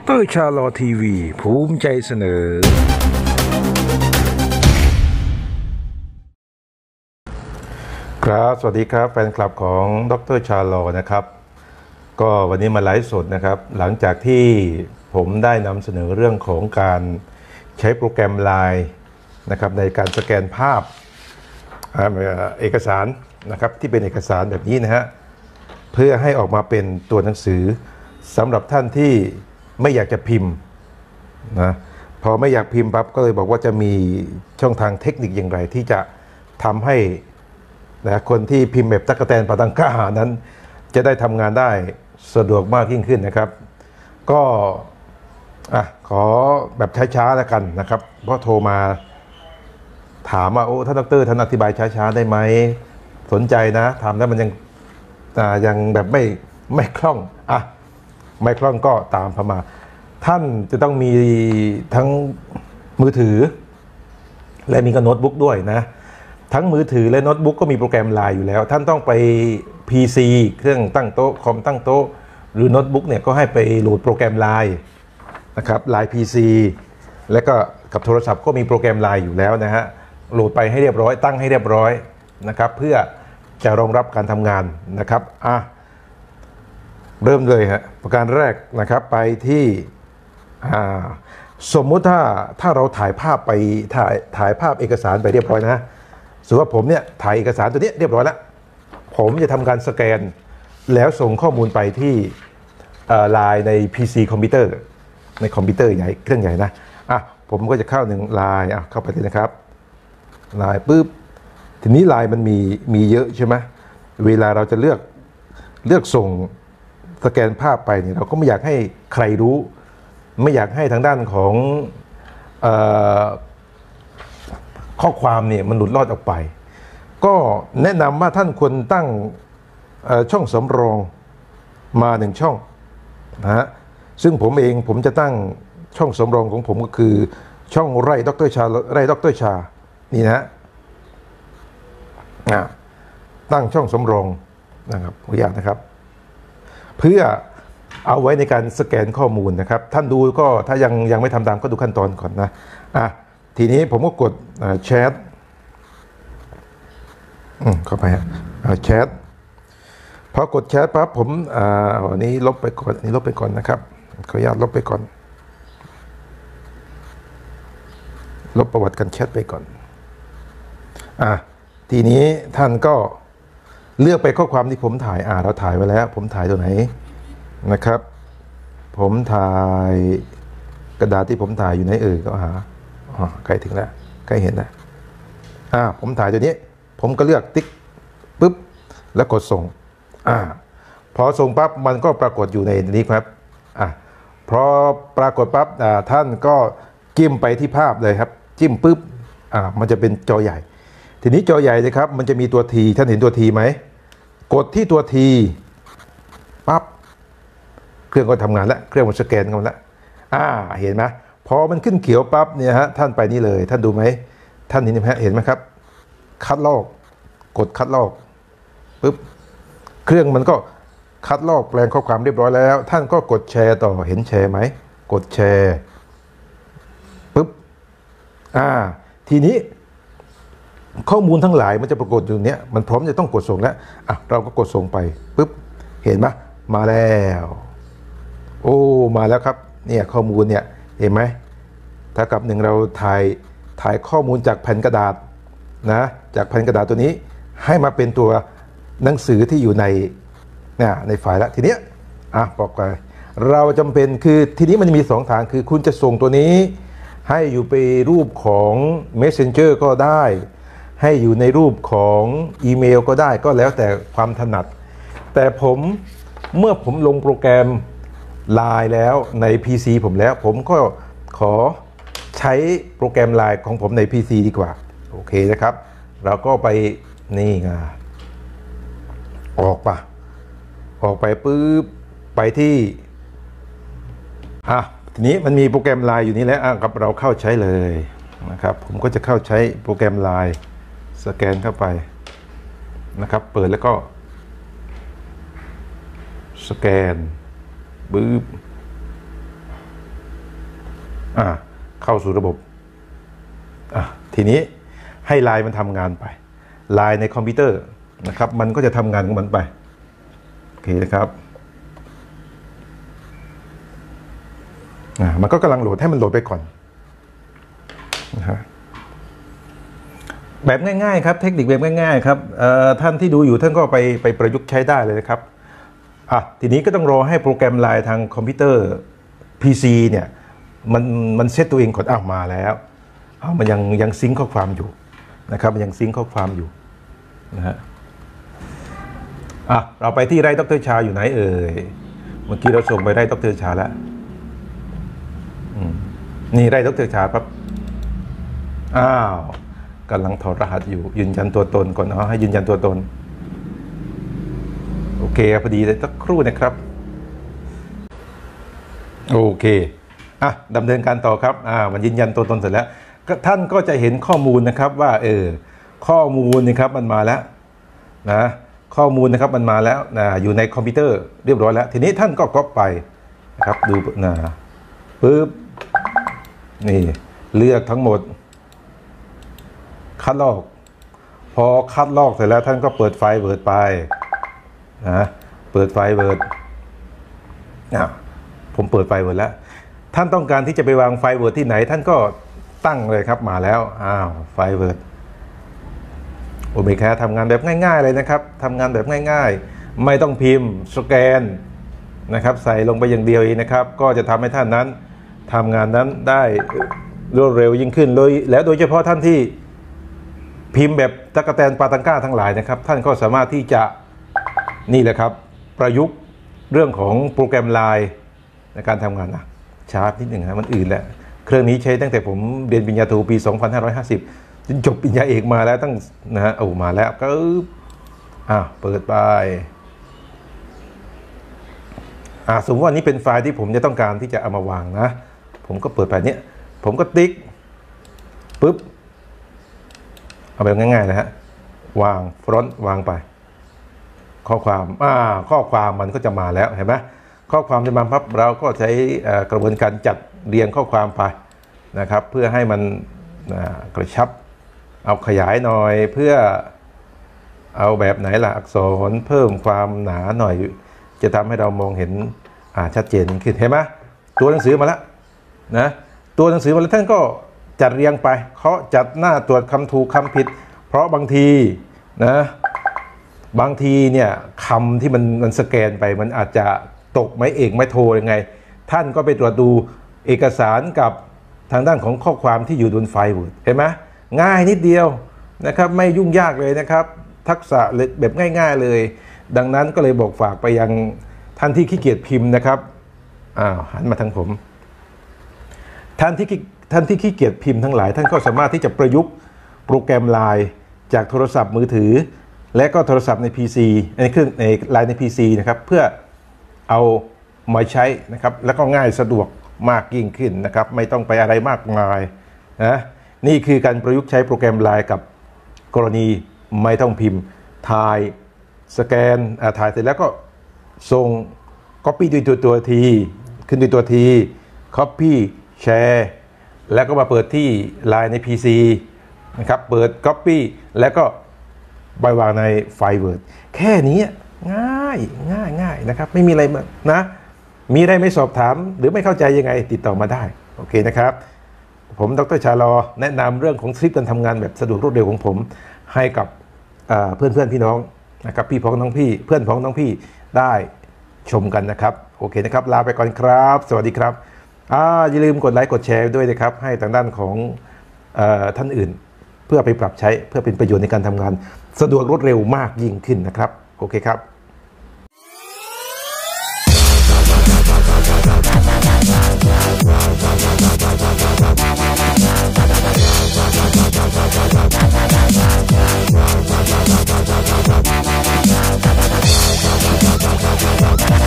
เตอร์ชาลอทีวีภูมิใจเสนอครับสวัสดีครับแฟนคลับของดร.ชาลอนะครับก็วันนี้มาไลฟ์สดนะครับหลังจากที่ผมได้นำเสนอเรื่องของการใช้โปรแกรม LINE นะครับในการสแกนภาพเอกสารนะครับที่เป็นเอกสารแบบนี้นะฮะเพื่อให้ออกมาเป็นตัวหนังสือสำหรับท่านที่ไม่อยากจะพิมพ์นะพอไม่อยากพิมพ์ปั๊บก็เลยบอกว่าจะมีช่องทางเทคนิคอย่างไรที่จะทำให้นะคนที่พิมพ์แบบตั๊กแตนปาตังก้านั้นจะได้ทำงานได้สะดวกมากยิ่งขึ้นนะครับก็ขอแบบช้าๆแล้วกันนะครับเพราะโทรมาถามว่าโอ้ท่านดร.ท่านอธิบายช้าๆได้ไหมสนใจนะทำแล้วมันยังแบบไม่คล่องไม่คล่องก็ตามพมาท่านจะต้องมีทั้งมือถือและมีกับโน้ตบุ๊กด้วยนะทั้งมือถือและโน้ตบุ๊กก็มีโปรแกรม LINE อยู่แล้วท่านต้องไป PC เครื่องตั้งโต๊ะคอมตั้งโต๊ะหรือโน้ตบุ๊กเนี่ยก็ให้ไปโหลดโปรแกรม LINE นะครับ LINE PC แล้วก็กับโทรศัพท์ก็มีโปรแกรม LINE อยู่แล้วนะฮะโหลดไปให้เรียบร้อยตั้งให้เรียบร้อยนะครับเพื่อจะรองรับการทำงานนะครับเริ่มเลยฮะประการแรกนะครับไปที่สมมุติถ้าเราถ่ายภาพไปถ่ายภาพเอกสารไปเรียบร้อยนะสมมติว่าผมเนี่ยถ่ายเอกสารตัวนี้เรียบร้อยแล้วผมจะทำการสแกนแล้วส่งข้อมูลไปที่LINEใน PC คอมพิวเตอร์ในคอมพิวเตอร์ใหญ่เครื่องใหญ่นะผมก็จะเข้าหนึ่งLINEเข้าไปเลยนะครับLINEปุ๊บทีนี้LINEมันมีเยอะใช่ไหมเวลาเราจะเลือกส่งสแกนภาพไปเนี่ยเราก็ไม่อยากให้ใครรู้ไม่อยากให้ทางด้านของข้อความเนี่ยมันหลุดรอดออกไปก็แนะนำว่าท่านควรตั้งช่องสำรองมา1ช่องนะฮะซึ่งผมจะตั้งช่องสำรองของผมก็คือช่องไร่ดร.ชานี่นะฮะตั้งช่องสำรองนะครับขออนุญาตนะครับเพื่อเอาไว้ในการสแกนข้อมูลนะครับท่านดูก็ถ้ายังไม่ทำตามก็ดูขั้นตอนก่อนนะทีนี้ผมก็กดแชทเข้าไปแชทพอกดแชทปั๊บผมอันนี้ลบไปก่อนนะครับขออนุญาตลบไปก่อนลบประวัติการแชทไปก่อนทีนี้ท่านก็เลือกไปข้อความที่ผมถ่ายเราถ่ายไว้แล้วผมถ่ายตัวไหนนะครับผมถ่ายกระดาษที่ผมถ่ายอยู่ไหนก็หาใกล้ถึงแล้วใกล้เห็นแล้วผมถ่ายตัวนี้ผมก็เลือกติ๊กปุ๊บแล้วกดส่งพอส่งปั๊บมันก็ปรากฏอยู่ในนี้ครับพอปรากฏปั๊บท่านก็จิ้มไปที่ภาพเลยครับจิ้มปุ๊บมันจะเป็นจอใหญ่ทีนี้จอใหญ่เลยครับมันจะมีตัวทีท่านเห็นตัวทีไหมกดที่ตัวทีปั๊บเครื่องก็ทำงานแล้วเครื่องมันสแกนกันแล้วเห็นไหมพอมันขึ้นเขียวปั๊บเนี่ยฮะท่านไปนี่เลยท่านดูไหมท่านเห็นไหมครับคัดลอกกดคัดลอกปุ๊บเครื่องมันก็คัดลอกแปลงข้อความเรียบร้อยแล้วท่านก็กดแชร์ต่อเห็นแชร์ไหมกดแชร์ปุ๊บทีนี้ข้อมูลทั้งหลายมันจะปรากฏอยู่เนี้ยมันพร้อมจะต้องกดส่งแล้วเราก็กดส่งไปปุ๊บเห็นไหมมาแล้วมาแล้วครับเนี่ยข้อมูลเนี่ยเห็นไหมถ้ากับเราถ่ายข้อมูลจากแผ่นกระดาษนะจากแผ่นกระดาษตัวนี้ให้มาเป็นตัวหนังสือที่อยู่ในไฟล์แล้วทีเนี้ยบอกไปเราจำเป็นคือทีนี้มันมี2ทางคือคุณจะส่งตัวนี้ให้อยู่ไปรูปของ Messenger ก็ได้ให้อยู่ในรูปของอีเมลก็ได้ก็แล้วแต่ความถนัดแต่เมื่อผมลงโปรแกรม LINE แล้วใน PC ผมแล้วผมก็ขอใช้โปรแกรม LINE ของผมใน PC ดีกว่าโอเคนะครับเราก็ไปนี่ไงออกไปปุ๊บไปที่ทีนี้มันมีโปรแกรม LINE อยู่นี่แล้วครับเราเข้าใช้เลยนะครับผมก็จะเข้าใช้โปรแกรม LINE สแกนเข้าไปนะครับเปิดแล้วก็สแกนบึ๊บเข้าสู่ระบบทีนี้ให้ไลน์มันทำงานไปไลน์ในคอมพิวเตอร์นะครับมันก็จะทำงานของมันไปโอเคนะครับมันก็กำลังโหลดให้มันโหลดไปก่อนนะฮะแบบง่ายๆครับเทคนิคแบบง่ายๆครับท่านที่ดูอยู่ท่านก็ไปประยุกต์ใช้ได้เลยนะครับทีนี้ก็ต้องรอให้โปรแกรมไลน์ทางคอมพิวเตอร์ PC เนี่ยมันเซตตัวเองก่อนมาแล้วมันยังซิงค์ข้อความอยู่นะครับมันยังซิงค์ข้อความอยู่นะฮะเราไปที่ไร่ดร.ชาอยู่ไหนเอ่ยเมื่อกี้เราส่งไปไร่ดร.ชาแล้วนี่ไร่ดร.ชาครับกำลังถอดรหัสอยู่ยืนยันตัวตนก่อนให้ยืนยันตัวตนโอเคพอดีเลยสักครู่นะครับโอเคดำเนินการต่อครับมันยืนยันตัวตนเสร็จแล้วท่านก็จะเห็นข้อมูลนะครับว่าข้อมูลนะครับมันมาแล้วนะข้อมูลนะครับมันมาแล้วอยู่ในคอมพิวเตอร์เรียบร้อยแล้วทีนี้ท่านก็ก๊อปไปนะครับดูปึ๊บนี่เลือกทั้งหมดคัดลอกพอคัดลอกเสร็จแล้วท่านก็เปิดไฟล์ Word ไปเปิดไฟล์ Word ผมเปิดไฟล์ Word แล้วท่านต้องการที่จะไปวางไฟล์ Word ที่ไหนท่านก็ตั้งเลยครับมาแล้วไฟล์ Word โอเมก้าทำงานแบบง่ายๆเลยนะครับทำงานแบบง่ายๆไม่ต้องพิมพ์สแกนนะครับใส่ลงไปอย่างเดียวเองนะครับก็จะทำให้ท่านนั้นทำงานนั้นได้รวดเร็วยิ่งขึ้นเลยแล้วโดยเฉพาะท่านที่พิมพ์แบบตะกะแตนปาตังก้าทั้งหลายนะครับท่านก็สามารถที่จะนี่แหละครับประยุกต์เรื่องของโปรแกรมไลน์ในการทำงานช้านิดหนึ่งมันอื่นแหละเครื่องนี้ใช้ตั้งแต่ผมเรียนปริญญาโทปี 2550 จนจบปริญญาเอกมาแล้วตั้งมาแล้วก็เปิดไปสมมติว่านี้เป็นไฟล์ที่ผมจะต้องการที่จะเอามาวางนะผมก็เปิดไปเนี้ยผมก็ติ๊กปุ๊บเอาแบบง่ายๆนะฮะวางฟรอนต์วางไปข้อความข้อความมันก็จะมาแล้วเห็นไหมข้อความจะมาปั๊บเราก็ใช้กระบวนการจัดเรียงข้อความไปนะครับเพื่อให้มันกระชับเอาขยายหน่อยเพื่อเอาแบบไหนล่ะอักษรเพิ่มความหนาหน่อยจะทำให้เรามองเห็นชัดเจนขึ้นเห็นไหมตัวหนังสือมาแล้วนะตัวหนังสือมาแล้วท่านก็จัดเรียงไปเขาจัดหน้าตรวจคำถูกคำผิดเพราะบางทีบางทีเนี่ยคำที่มันสแกนไปมันอาจจะตกไม่เอกไม่โทยังไงท่านก็ไปตรวจดูเอกสารกับทางด้านของข้อความที่อยู่บนไฟล์ Word เห็นไหมง่ายนิดเดียวนะครับไม่ยุ่งยากเลยนะครับทักษะแบบง่ายๆเลยดังนั้นก็เลยบอกฝากไปยังท่านที่ขี้เกียจพิมพ์นะครับหันมาทางผมท่านที่ขี้เกียจพิมพ์ทั้งหลายท่านก็สามารถที่จะประยุกต์โปรแกรมไลน์จากโทรศัพท์มือถือและก็โทรศัพท์ใน PC ในเครื่องในไลน์ใน PC นะครับเพื่อเอามาใช้นะครับแล้วก็ง่ายสะดวกมากยิ่งขึ้นนะครับไม่ต้องไปอะไรมากมายนี่คือการประยุกต์ใช้โปรแกรมไลน์กับกรณีไม่ต้องพิมพ์ถ่ายสแกนถ่ายเสร็จแล้วก็ส่ง Copy ด้วยตัวทีขึ้นด้วยตัวที Copy แชร์แล้วก็มาเปิดที่ Line ใน PC นะครับเปิด Copy แล้วก็ไปวางในไฟล์ Word แค่นี้ง่ายนะครับไม่มีอะไรนะมีอะไรไม่สอบถามหรือไม่เข้าใจยังไงติดต่อมาได้โอเคนะครับผมดร.ชาลอแนะนำเรื่องของทริคการทำงานแบบสะดวกรวดเร็วของผมให้กับเพื่อนพี่น้องนะครับพี่พ้องน้องพี่เพื่อนพ้องน้องพี่ได้ชมกันนะครับโอเคนะครับลาไปก่อนครับสวัสดีครับอย่าลืมกดไลค์กดแชร์ด้วยนะครับให้ทางด้านของท่านอื่นเพื่อไปปรับใช้เพื่อเป็นประโยชน์ในการทำงานสะดวกรวดเร็วมากยิ่งขึ้นนะครับโอเคครับ